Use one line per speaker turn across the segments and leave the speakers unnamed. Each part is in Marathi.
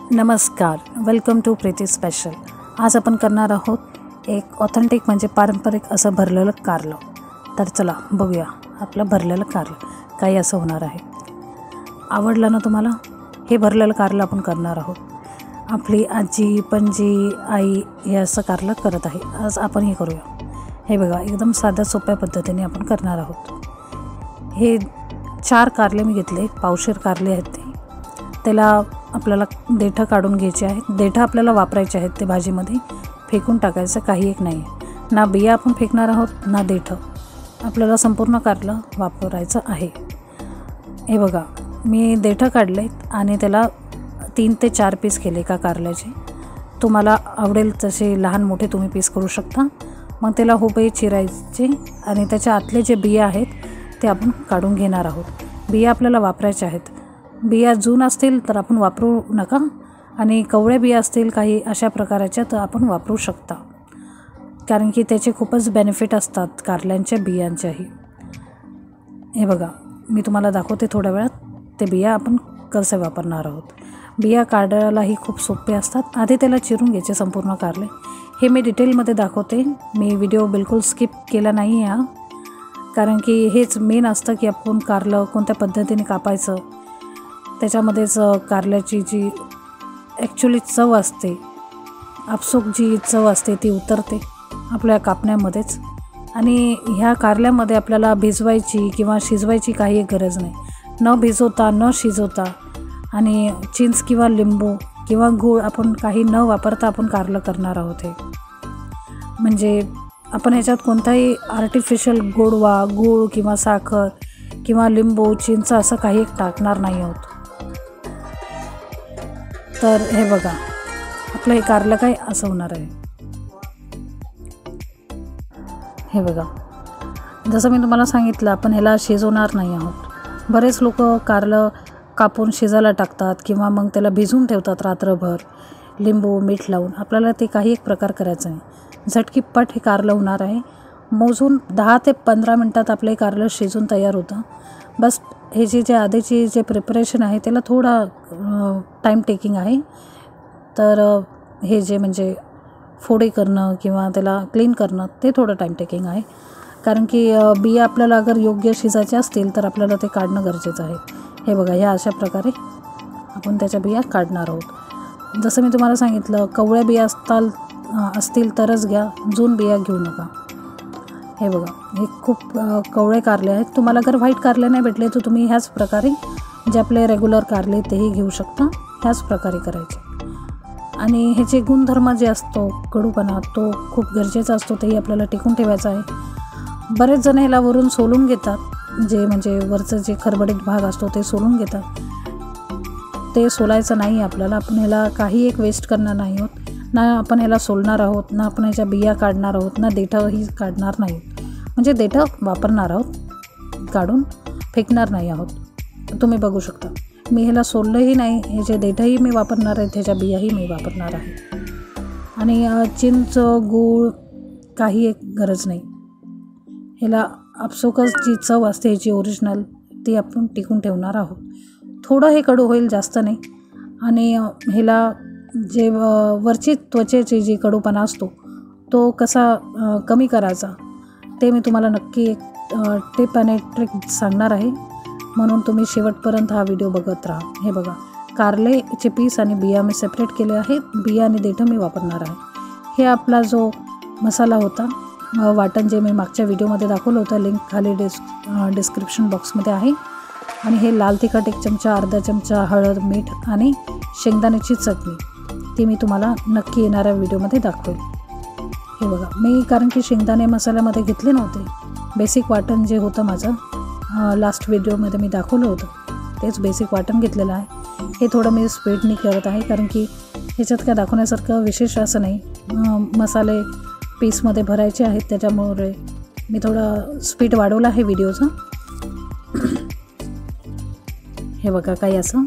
नमस्कार, वेलकम टू प्रीती स्पेशल। आज आपण करणार आहोत एक ऑथेंटिक म्हणजे पारंपरिक असं भरलेलं कारलं। तर चला बघूया आपलं भरलेलं कारलं काही असं होणार आहे। आवडलं ना तुम्हाला? हे भरलेलं कारलं आपण करणार आहोत। आपली आजी पणजी आई हे असं कारलं करत आहे, आज आपण हे करूया। हे बघा, एकदम साध्या सोप्या पद्धतीने आपण करणार आहोत। हे 4 कारले मी घेतले, पावशेर कारले आहेत ते। त्याला आपल्याला देठं काढून घ्यायचे आहेत। देठं आपल्याला वापरायचे आहेत, ते भाजीमध्ये फेकून टाकायचं काही एक नाही। ना बिया आपण फेकणार आहोत ना देठं, आपल्याला संपूर्ण कारलं वापरायचं आहे। हे बघा, मी देठं काढलेत आणि त्याला 3 ते 4 पीस केले एका कारल्याचे। तुम्हाला आवडेल तसे लहान मोठे तुम्ही पीस करू शकता। मग त्याला हुबे चिरायचे आणि त्याच्या आतले जे बिया आहेत ते आपण काढून घेणार आहोत। बिया आपल्याला वापरायच्या आहेत। बिया जून असतील तर आपण वापरू नका, आणि कवळे बिया असतील काही अशा प्रकारच्या तर आपण वापरू शकता, कारण की त्याचे खूपच बेनिफिट असतात कारल्यांच्या बियांच्याही। हे बघा, मी तुम्हाला दाखवते थोड्या वेळात ते बिया आपण कसे वापरणार आहोत। बिया काढायलाही खूप सोपे असतात। आधी त्याला चिरून घ्यायचे संपूर्ण कारले। हे मी डिटेलमध्ये दाखवते, मी व्हिडिओ बिलकुल स्किप केला नाही आहे, कारण की हेच मेन असतं की आपण कारलं कोणत्या पद्धतीने कापायचं। त्याच्यामध्येच कारल्याची जी ॲक्च्युली चव असते, आपसूक जी चव असते ती उतरते आपल्या कापण्यामध्येच। आणि ह्या कारल्यामध्ये आपल्याला भिजवायची किंवा शिजवायची काही गरज नाही। न भिजवता न शिजवता आणि चिंच किंवा लिंबू किंवा गूळ आपण काही न वापरता आपण कारलं करणार आहोत। हे म्हणजे आपण ह्याच्यात कोणताही आर्टिफिशियल गोडवा, गूळ किंवा साखर किंवा लिंबू चिंच असं काही टाकणार नाही आहोत। तर हे बघा, आपलं हे कारलं काय असं होणार आहे। हे बघा, जसं मी तुम्हाला सांगितलं आपण ह्याला शिजवणार नाही आहोत। बरेच लोक कारलं कापून शिजायला टाकतात किंवा मग त्याला भिजवून ठेवतात रात्रभर लिंबू मीठ लावून। आपल्याला ते काही एक प्रकार करायचं नाही। झटकीपट हे कारलं होणार आहे। मोजून 10 ते 15 मिनटात आपलं हे कारलं शिजून तयार होतं। बस हे जे आधीची जे प्रिपरेशन आहे त्याला थोडा टाईम टेकिंग आहे। तर हे जे म्हणजे फोडी करणं किंवा त्याला क्लीन करणं ते थोडं टाईम टेकिंग आहे, कारण की बिया आपल्याला अगर योग्य शिजायचे असतील तर आपल्याला ते काढणं गरजेचं आहे। हे बघा, ह्या अशा प्रकारे आपण त्याच्या बिया काढणार आहोत। जसं मी तुम्हाला सांगितलं, कवळ्या बिया असतील तरच घ्या, जून बिया घेऊ नका। हे बघा, हे खूप कवळे कारले आहेत। तुम्हाला जर व्हाईट कारले नाही भेटले तर तुम्ही ह्याच प्रकारे जे आपले रेग्युलर कारले तेही घेऊ शकता, ह्याच प्रकारे करायचे। आणि ह्याचे गुणधर्म जे असतो कडूपणा तो खूप गरजेचा असतो, तेही आपल्याला टिकून ठेवायचं आहे। बरेच जण ह्याला वरून सोलून घेतात, जे म्हणजे वरचं जे खरबडीत भाग असतो ते सोलून घेतात। ते सोलायचं नाही आपल्याला। आपण ह्याला काही एक वेस्ट करणार नाही आहोत, ना आपण ह्याला सोलणार आहोत, ना आपण ह्याच्या बिया काढणार आहोत, ना देठंही काढणार नाही आहोत। म्हणजे देठं वापरणार आहोत, काढून फेकणार नाही आहोत। तुम्ही बघू शकता मी ह्याला सोललंही नाही, ह्याचे देठंही मी वापरणार आहे, ह्याच्या बियाही मी वापरणार आहे। आणि चिंच गूळ काही एक गरज नाही। ह्याला आपसुकच जी चव असते ह्याची ओरिजिनल ती आपण टिकून ठेवणार आहोत। थोडं हे कडू होईल, जास्त नाही। आणि ह्याला जे वरची त्वचेची जी कडूपणा असतो तो कसा कमी करायचा ते मी तुम्हाला नक्की एक टिप आणि ट्रिक सांगणार आहे, म्हणून तुम्ही शेवटपर्यंत हा व्हिडिओ बघत राहा। हे बघा, कारलेचे पीस आणि बिया मी सेपरेट केले आहेत, बिया आणि देठं मी वापरणार आहे। हे आपला जो मसाला होता वाटण, जे मी मागच्या व्हिडिओमध्ये दाखवलं होतं, लिंक खाली डिस्क्रिप्शन बॉक्समध्ये आहे। आणि हे लाल तिखट 1 चमचा, अर्धा चमचा हळद, मीठ आणि शेंगदाण्याची चटणी ती मी तुम्हाला नक्की येणाऱ्या व्हिडिओमध्ये दाखवेल। हे बघा, मी कारण की शेंगदाणे मसाल्यामध्ये घेतले नव्हते, बेसिक वाटण जे होतं माझं लास्ट व्हिडिओमध्ये मी दाखवलं होतं तेच बेसिक वाटण घेतलेलं आहे। हे थोडं मी स्पीडनी करत आहे, कारण की ह्याच्यात काय दाखवण्यासारखं विशेष असं नाही। मसाले पीसमध्ये भरायचे आहेत, त्याच्यामुळे मी थोडं स्पीड वाढवलं आहे व्हिडिओचं। हे बघा, काही असं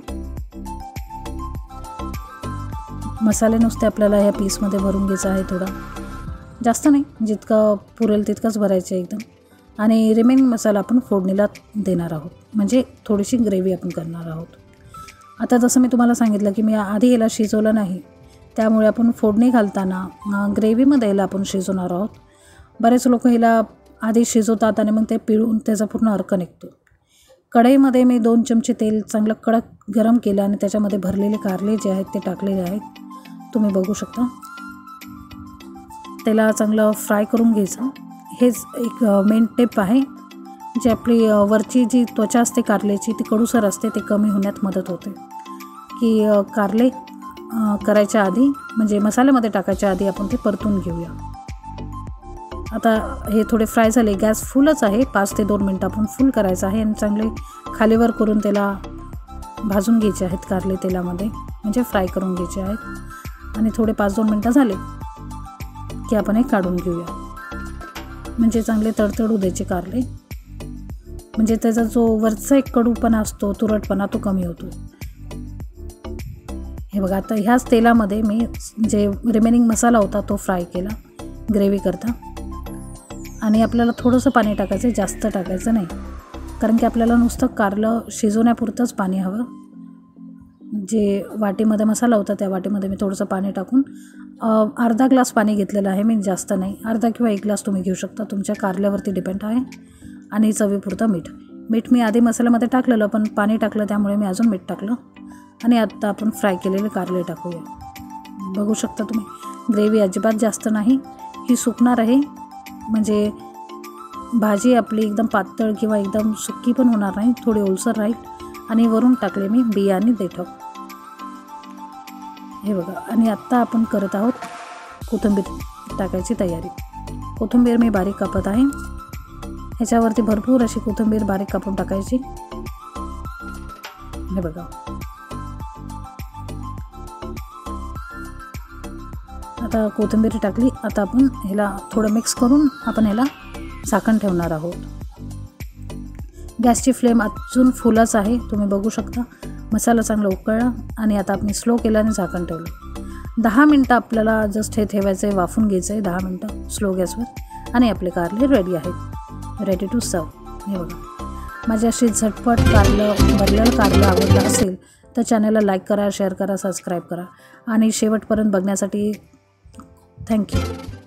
मसाले नुसते आपल्याला ह्या पीसमध्ये भरून घ्यायचं आहे। थोडा जास्त नाही, जितकं पुरेल तितकंच भरायचं एकदम। आणि रिमेनिंग मसाला आपण फोडणीला देणार आहोत, म्हणजे थोडीशी ग्रेव्ही आपण करणार आहोत। आता जसं मी तुम्हाला सांगितलं की मी आधी याला शिजवलं नाही, त्यामुळे आपण फोडणी घालताना ग्रेव्हीमध्ये याला आपण शिजवणार आहोत. बरेच लोक ह्याला आधी शिजवतात आणि मग ते पिळून त्याचा पूर्ण अर्क निघतो. कढईमध्ये मी 2 चमचे तेल चांगलं कडक गरम केलं आणि त्याच्यामध्ये भरलेले कारले जे आहेत ते टाकलेले आहेत. तुम्ही बघू शकता. त्याला चांगलं फ्राय करून घ्यायचं. हेच एक मेन टिप आहे, जी आपली वरची जी त्वचा असते कारल्याची ती कडूसर असते, ते कमी होण्यात मदत होते. की कारले करायच्या आधी म्हणजे मसाल्यामध्ये टाकायच्या आधी आपण ते परतून घेऊया. आता हे थोडे फ्राय झाले. गॅस फुलच आहे. 5 ते 2 मिनटं आपण फुल करायचं आहे आणि चांगले खालीवर करून त्याला भाजून घ्यायचे आहेत कारले तेलामध्ये, म्हणजे फ्राय करून घ्यायचे आहेत. आणि थोडे 5-2 मिनटं झाले की आपण हे काढून घेऊया. म्हणजे चांगले तडतडू द्यायचे कारले, म्हणजे त्याचा जो वरचा एक कडूपणा असतो, तुरटपणा, तो कमी होतो. हे बघा, आता ह्याच तेलामध्ये मी जे रिमेनिंग मसाला होता तो फ्राय केला ग्रेव्ही करता. आणि आपल्याला थोडंसं पाणी टाकायचं आहे, जास्त टाकायचं नाही, कारण की आपल्याला नुसतं कारलं शिजवण्यापुरतंच पाणी हवं. जे वाटीमध्ये मसाला होता त्या वाटीमध्ये मी थोडंसं पाणी टाकून अर्धा ग्लास पाणी घेतलेलं आहे मी, जास्त नाही. अर्धा किंवा 1 ग्लास तुम्ही घेऊ शकता, तुमच्या कारल्यावरती डिपेंड आहे. आणि चवीपुरतं मीठ मी आधी मसाल्यामध्ये टाकलेलं, पण पाणी टाकलं त्यामुळे मी अजून मीठ टाकलं. आणि आता आपण फ्राय केलेले कारले टाकूया. बघू शकता तुम्ही, ग्रेव्ही अजिबात जास्त नाही, ही सुकणार आहे. म्हणजे भाजी आपली एकदम पातळ किंवा एकदम सुकी पण होणार नाही, थोडी ओलसर राहील. आणि वरून टाकले मी बिया आणि देठं. हे बघा. आणि आत्ता आपण करत आहोत कोथिंबीर टाकायची तयारी. कोथिंबीर मी बारीक कापत आहे. ह्याच्यावरती भरपूर अशी कोथिंबीर बारीक कापून टाकायची. हे बघा. आता कोथिंबीर टाकली. आता आपण ह्याला थोडं मिक्स करून आपण ह्याला झाकण ठेवणार आहोत. गॅसची फ्लेम अजून फुलच आहे, तुम्ही बघू शकता. मसाला चांगला उकळला आणि आता आपण स्लो केलं आणि झाकण ठेवलं. 10 मिनटं आपल्याला जस्ट हे ठेवायचं आहे, वाफून घ्यायचं आहे 10 मिनटं स्लो गॅसवर. आणि आपले कारले रेडी आहेत, रेडी टू सर्व. हे बघा. माझी अशी झटपट भरलेलं कारलं आवडलं असेल तर चॅनलला लाईक करा, शेअर करा, सबस्क्राईब करा. आणि शेवटपर्यंत बघण्यासाठी थँक्यू.